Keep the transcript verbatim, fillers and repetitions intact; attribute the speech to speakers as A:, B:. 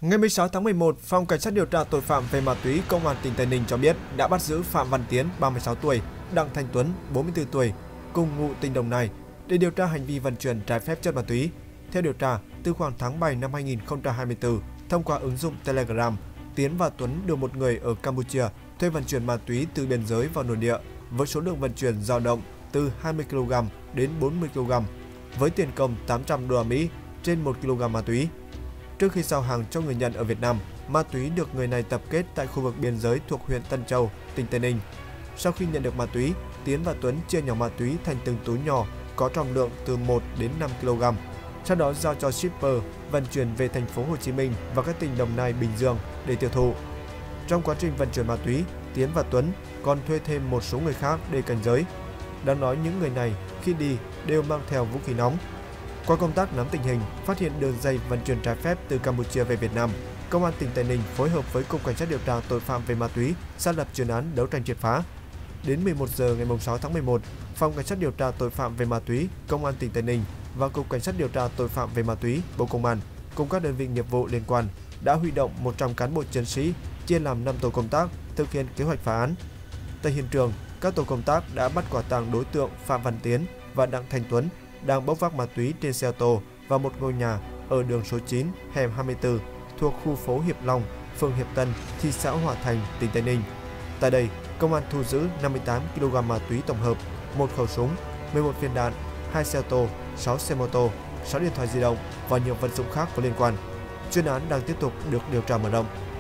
A: Ngày mười sáu tháng mười một, Phòng Cảnh sát điều tra tội phạm về ma túy Công an tỉnh Tây Ninh cho biết đã bắt giữ Phạm Văn Tiến, ba mươi sáu tuổi, Đặng Thanh Tuấn, bốn mươi tư tuổi, cùng ngụ tỉnh Đồng Nai để điều tra hành vi vận chuyển trái phép chất ma túy. Theo điều tra, từ khoảng tháng bảy năm hai nghìn không trăm hai mươi tư, thông qua ứng dụng Telegram, Tiến và Tuấn được một người ở Campuchia thuê vận chuyển ma túy từ biên giới vào nội địa với số lượng vận chuyển dao động từ hai mươi ki lô gam đến bốn mươi ki lô gam với tiền công tám trăm đô la Mỹ trên một ki lô gam ma túy. Trước khi giao hàng cho người nhận ở Việt Nam, ma túy được người này tập kết tại khu vực biên giới thuộc huyện Tân Châu, tỉnh Tây Ninh. Sau khi nhận được ma túy, Tiến và Tuấn chia nhỏ ma túy thành từng túi nhỏ có trọng lượng từ một đến năm ki lô gam. Sau đó giao cho shipper vận chuyển về thành phố Hồ Chí Minh và các tỉnh Đồng Nai, Bình Dương để tiêu thụ. Trong quá trình vận chuyển ma túy, Tiến và Tuấn còn thuê thêm một số người khác để cảnh giới. Đáng nói những người này khi đi đều mang theo vũ khí nóng. Qua công tác nắm tình hình, phát hiện đường dây vận chuyển trái phép từ Campuchia về Việt Nam, Công an tỉnh Tây Ninh phối hợp với Cục Cảnh sát điều tra tội phạm về ma túy xác lập chuyên án đấu tranh triệt phá. Đến mười một giờ ngày sáu tháng mười một, Phòng Cảnh sát điều tra tội phạm về ma túy Công an tỉnh Tây Ninh và Cục Cảnh sát điều tra tội phạm về ma túy Bộ Công an cùng các đơn vị nghiệp vụ liên quan đã huy động một trăm cán bộ chiến sĩ chia làm năm tổ công tác thực hiện kế hoạch phá án. Tại hiện trường, các tổ công tác đã bắt quả tang đối tượng Phạm Văn Tiến và Đặng Thanh Tuấn đang bốc vác ma túy trên xe ô tô vào một ngôi nhà ở đường số chín, hẻm hai mươi tư thuộc khu phố Hiệp Long, phường Hiệp Tân, thị xã Hòa Thành, tỉnh Tây Ninh. Tại đây, công an thu giữ năm mươi tám ki lô gam ma túy tổng hợp, một khẩu súng, mười một viên đạn, hai xe ô tô, sáu xe mô tô, sáu điện thoại di động và nhiều vật dụng khác có liên quan. Chuyên án đang tiếp tục được điều tra mở rộng.